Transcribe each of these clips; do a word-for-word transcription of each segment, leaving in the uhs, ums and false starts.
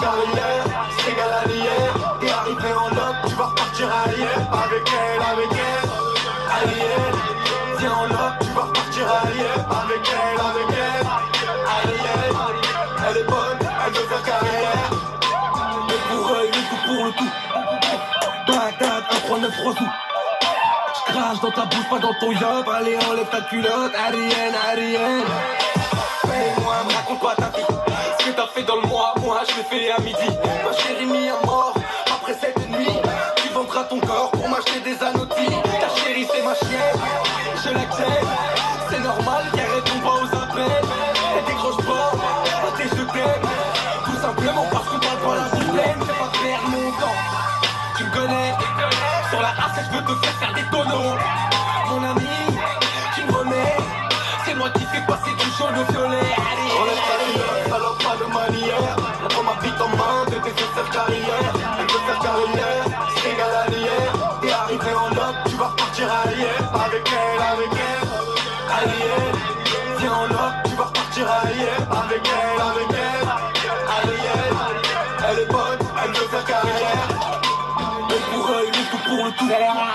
carrière, c'est égal à l'hier. Et arrivé en loc, tu vas repartir à hier. Avec elle, avec elle, à hier. Viens en loc, tu vas repartir à hier. Avec elle, avec elle, à hier. Elle est bonne, elle veut faire carrière. Et pour eux, le tout pour le tout. Bagdad, un trois neuf trois sous. J'crache dans ta bouche, pas dans ton yop. Allez, enlève ta culotte, Arienne, Arienne. Paye-moi, me raconte pas ta vie. Ce que t'as fait dans le mois, moi je l'ai fait à midi. Ma chérie mis à mort, après cette nuit. Tu vendras ton corps pour m'acheter des anneaux-tis. Ta chérie c'est ma chienne, je l'accepte. C'est normal qu'elle répond pas aux appels. Elle décroche pas, à tes je t'aime. Tout simplement parce qu'on parle pas la bouche pleine. Fais pas perdre mon temps, tu me connais. Sur la race je veux te faire faire des tonneaux. Mon ami, tu me remets. C'est moi qui fais passer du jaune au violet. Allez, enlève ta culotte, alors pas de manière. Elle prend ma bite en main, bébé veut faire carrière. Elle veut faire carrière, c'est égal à l'hier. Et arrivé en loc, tu vas repartir à hier. Avec elle, avec elle, à hier. Viens en loc, tu vas repartir à hier. Avec elle, avec elle, à hier. Elle est bonne, elle veut faire carrière. Et pour eux, le tout pour le tout.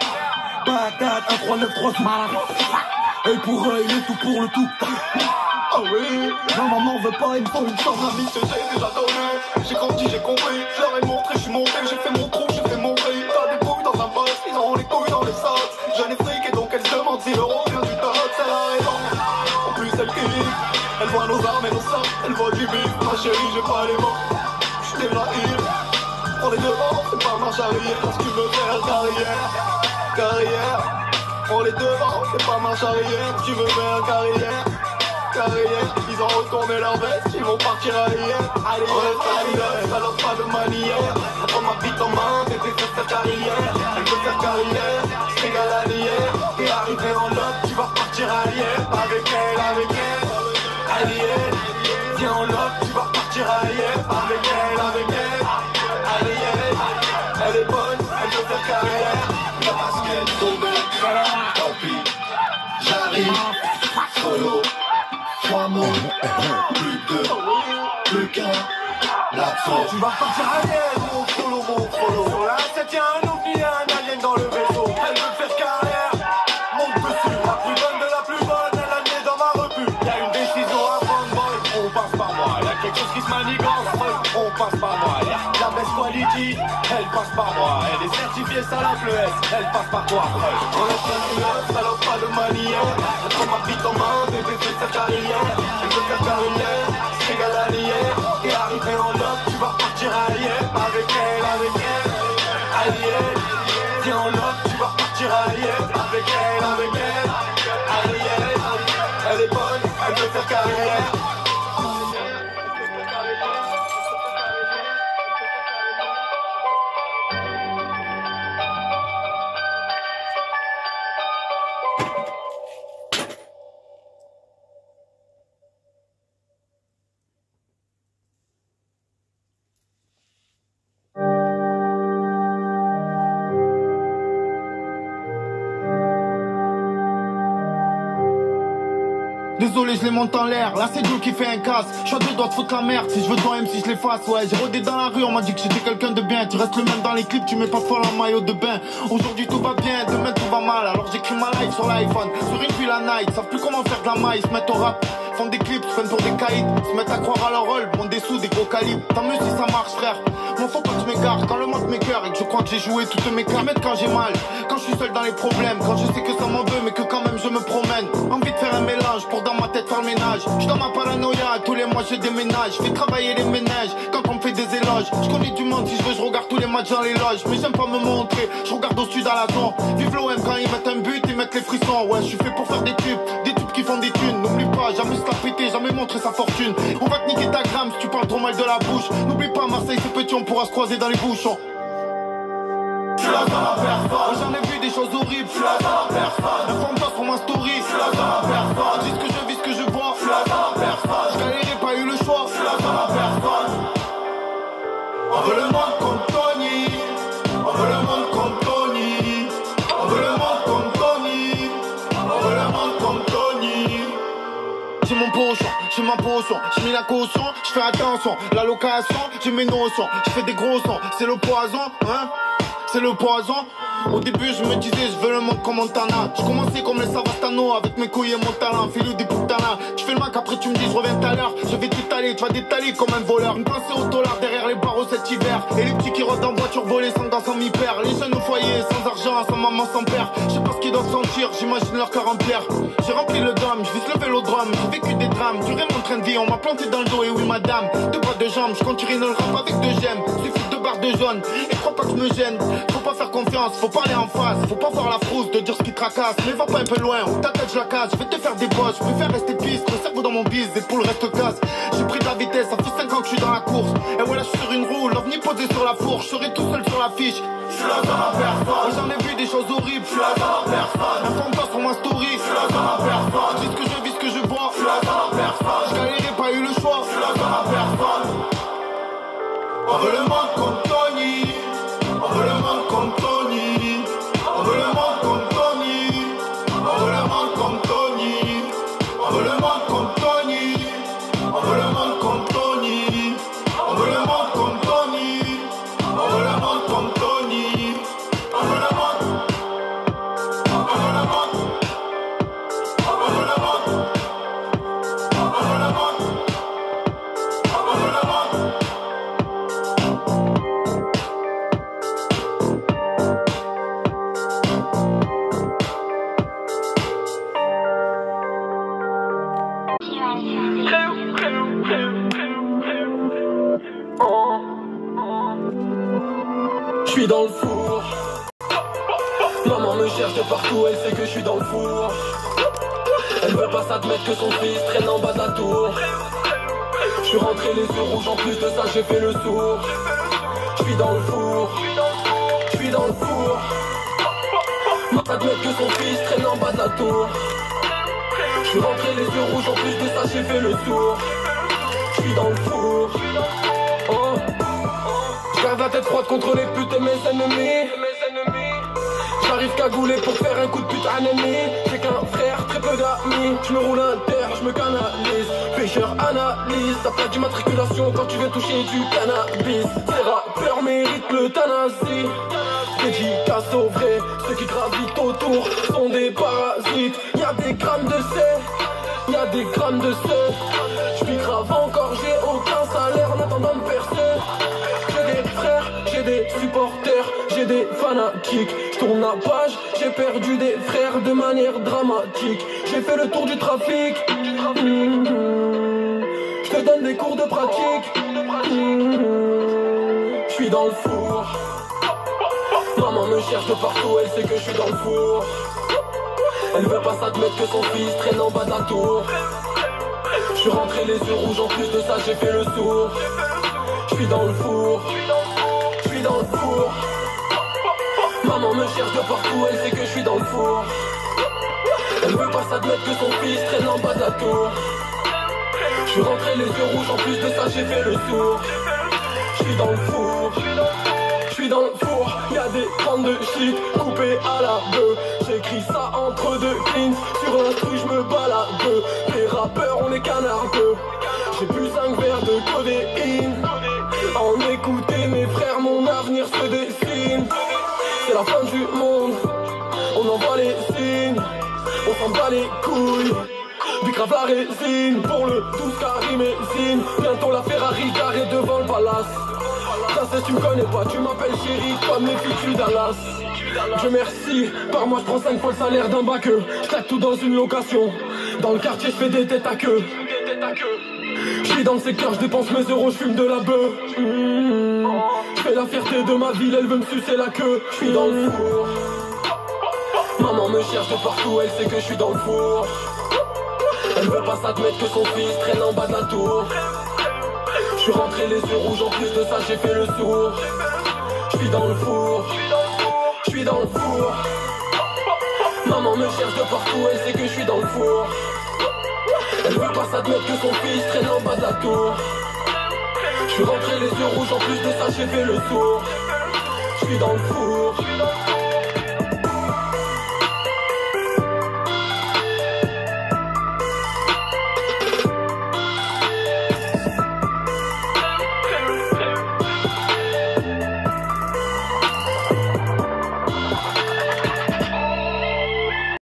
Bagdad, un trois neuf trois sous. Et pour eux, il est tout pour le tout. Ah oui, non maman veut pas, il me faut une sorte d'ami, c'est j'ai déjà donné. J'ai grandi, j'ai compris, je leur ai montré, je suis monté, j'ai fait mon trou, j'ai fait mon prix. T'as des couilles dans un boss, ils ont les couilles dans les sauces. Jeune et fric et donc elle se demande si l'euro vient du top, c'est la raison. En plus elle kiffe, elle voit nos armes et nos sacs, elle voit du bif. Ma chérie, j'ai pas les mots, j'suis déjà ivre. Prends les devants, c'est pas marche arrière, parce que tu veux faire carrière, carrière. Prends les devants, c'est pas marche arrière, tu veux faire carrière, carrière. Ils ont retourné leur veste, ils vont partir à hier. Allez, enlève ta culotte, alors pas de manière. Elle prend ma bite en main, bébé veut faire carrière. Elle veut faire carrière, c'est égal à l'hier. Et arrivé en loc, tu vas repartir à hier. Avec elle, avec elle, à l'hier. Viens en loc, tu vas repartir à hier. Avec elle, avec elle, à l'hier. Elle est bonne, elle veut faire carrière. La basket tombée. Tant pis, j'arrive, solo, trois mots, plus de, plus qu'un, l'absent. Tu vas partir à l'aise, mon solo, mon solo. Sur la sept, y'a un ovni et un alien dans le vaisseau. Elle veut faire carrière, monte dessus. La plus bonne de la plus bonne, elle a mis dans ma revue. Y'a une décision à prendre, boy, on passe par moi. Y'a quelque chose qui se manigance, on passe par moi. Y'a la best quality, elle passe par moi. Elle est certifiée salade S, elle passe par toi. Enlève ta culotte, salope pas de manière. Elle prend ma bite en main, bébé veut faire carrière. Elle veut faire carrière, c'est égal à l'hier. Et arrivé en loc, tu vas repartir à hier. Avec elle, avec elle, à hier. Viens en loc, tu vas repartir à hier. Avec elle, avec elle, à hier. Elle est bonne, elle veut faire carrière. Désolé, je les monte en l'air, là c'est Joe qui fait un casse. Je suis à deux doigts de foutre la merde, si je veux ton M si je l'efface. Ouais, j'ai rodé dans la rue, on m'a dit que j'étais quelqu'un de bien. Tu restes le même dans les clips, tu mets pas fort en maillot de bain. Aujourd'hui tout va bien, demain tout va mal. Alors j'écris ma life sur l'iPhone, sur une ville à night. Savent plus comment faire de la maille, se mettent au rap, font des clips, se prennent pour des caïds. Se mettent à croire à leur rôle, montent des sous, des gros calibres. Tant mieux si ça marche frère, m'en faut pas que je m'égare. Quand le monde m'écœure et que je crois que j'ai joué toutes mes cartes. Quand j'ai mal, quand je suis seul dans les problèmes. Quand je sais que ça m'en veut mais que quand même je me promène. Envie de faire un mélange pour dans ma tête faire le ménage. Je dans ma paranoïa, tous les mois je déménage. Je fais travailler les ménages quand on me fait des éloges. Je connais du monde, si je veux je regarde tous les matchs dans les loges. Mais j'aime pas me montrer, je regarde au sud à la zone. Vive l'O M quand ils mettent un but, ils mettent les frissons. Ouais, je suis fait pour faire des tubes, des tubes qui font des thunes. N'oublie pas, jamais se la péter, jamais montrer sa fortune. On va te niquer ta gramme si tu parles trop mal de la bouche. N'oublie pas, Marseille c'est petit, on pourra se croiser dans les bouchons. Je suis là dans la personne. J'en ai vu des choses horribles. Je suis là dans la personne. Informe-toi sur ma story. Je suis là dans la personne. Dis ce que je vis, ce que je vois. Je suis là dans la personne. Je galérais, pas eu le choix. Je suis là dans la personne. On veut le monde comme Tony. On veut le monde comme Tony. On veut le monde comme Tony. On veut le monde comme Tony. J'ai mon poche, j'ai ma peau notions, j'ai mis la caution, je fais attention. La location, j'ai mes notions, je fais des gros sons. C'est le poison, hein, c'est le poison. Au début je me disais je veux le monde comme Montana. Je commençais comme les Savastano avec mes couilles et mon talent. Fais-le des putanas. Tu fais le Mac après tu me dis je reviens tout à l'heure. Je vais t'étaler, tu vas détaler comme un voleur. Une place au dollar derrière les barreaux cet hiver. Et les petits qui rôdent en voiture volée sans gants, sans mi-père. Les jeunes au foyer, sans argent, sans maman, sans père. Je sais pas ce qu'ils doivent sentir, j'imagine leur cœur en pierre. J'ai rempli le dôme, je vise le vélodrome. J'ai vécu des drames, duré mon train de vie. On m'a planté dans le dos et oui madame. Deux bras de jambes, je continue le rap avec deux gemmes. Suffit de barres de jaune, et crois pas que je me gêne. Faut pas faire confiance, faut parler en face. Faut pas voir la frousse de dire ce qui tracasse. Mais va pas un peu loin, ta tête je la casse. Je vais te faire des bosses, je préfère rester piste. Le cerveau dans mon bise, et pour le reste casse. J'ai pris de la vitesse, ça fait cinq ans que je suis dans la course. Et voilà je suis sur une roue, l'ovni posé sur la fourche. Je serai tout seul sur l'affiche. Je suis là dans la personne. J'en ai vu des choses horribles. Je suis là dans la personne. Un fantôme sur ma story. Je suis là dans la personne. Je dis ce que je vis, ce que je vois. Je suis là dans la personne. Je galérais, pas eu le choix. Je suis là dans la personne. On veut le monde comme Tony. On veut le monde comme Tony. On veut le monde comme Tony. On veut le monde comme Tony. On veut le monde comme Tony. On veut le monde comme Tony. On veut le monde comme Tony. On veut le monde comme Tony. On veut le monde. On veut le monde. On veut le monde. On veut le monde. On veut le monde. Je suis dans le four. Maman me cherche de partout, elle sait que je suis dans le four. Elle veut pas s'admettre que son fils traîne en bas de la tour. Je suis rentré les yeux rouges, en plus de ça j'ai fait le sourd. Je suis dans le four. Je suis dans le four. Maman s'admettre que son fils traîne en bas de la tour. Je suis rentré les yeux rouges, en plus de ça j'ai fait le sourd. Je suis dans le four. Oh. Je garde la tête froide contre les putes et mes ennemis. J'arrive cagoulé pour faire un coup de pute à un ennemi. J'ai qu'un frère, très peu d'amis. Je me roule un terre, je me canalise. Pêcheur analyse, t'as pas d'immatriculation quand tu viens toucher du cannabis. Ces rappeurs méritent l'euthanasie. Dédicace au vrai, ceux qui gravitent autour sont des parasites. Y'a des grammes de C, y'a des grammes de C. J'suis grave encore, j'ai aucun salaire en attendant de percer. J'ai des frères, j'ai des supporters, j'ai des fanatiques. J'tourne la page, j'ai perdu des frères de manière dramatique. J'ai fait le tour du trafic. Mmh. J'te donne des cours de pratique. Mmh. J'suis dans le four. Maman me cherche de partout, elle sait que je suis dans le four. Elle veut pas s'admettre que son fils traîne en bas de la tour. Je suis rentré les yeux rouges, en plus de ça j'ai fait le sourd. Je suis dans le four. Je suis dans le four. Maman me cherche de partout, elle sait que je suis dans le four. Elle veut pas s'admettre que son fils traîne en bas de la tour. Je suis rentré les yeux rouges, en plus de ça j'ai fait le sourd. Je suis dans le four. Je suis dans le four, y'a des grammes de shit coupées à la bœuf. J'écris ça entre deux cleans, sur l'instru j'me balade. Les rappeurs on est canardeux. J'ai bu cinq verres de codéine. En écouter mes frères, mon avenir se dessine. C'est la fin du monde, on envoie les signes. On s'en bat les couilles, dégrave la résine. Pour le douze carimésine, bientôt la Ferrari garée devant le palace. Ça tu me connais pas, tu m'appelles chérie comme les filles Dallas. Je merci, par mois je prends cinq fois le salaire d'un bac. Je claque tout dans une location. Dans le quartier je fais des têtes à queue. Je suis dans le secteur, je dépense mes euros, je fume de la bœuf. Mmh. Je fais la fierté de ma ville, elle veut me sucer la queue. Je suis dans le four. Maman me cherche de partout, elle sait que je suis dans le four. Elle veut pas s'admettre que son fils traîne en bas de la tour. Je suis rentré les yeux rouges, en plus de ça j'ai fait le sourd. Je suis dans le four. Je suis dans le four. Maman me cherche de partout, elle sait que je suis dans le four. Elle veut pas s'admettre que son fils traîne en bas de la tour. Je suis rentré les yeux rouges, en plus de ça j'ai fait le sourd. Je suis dans le four.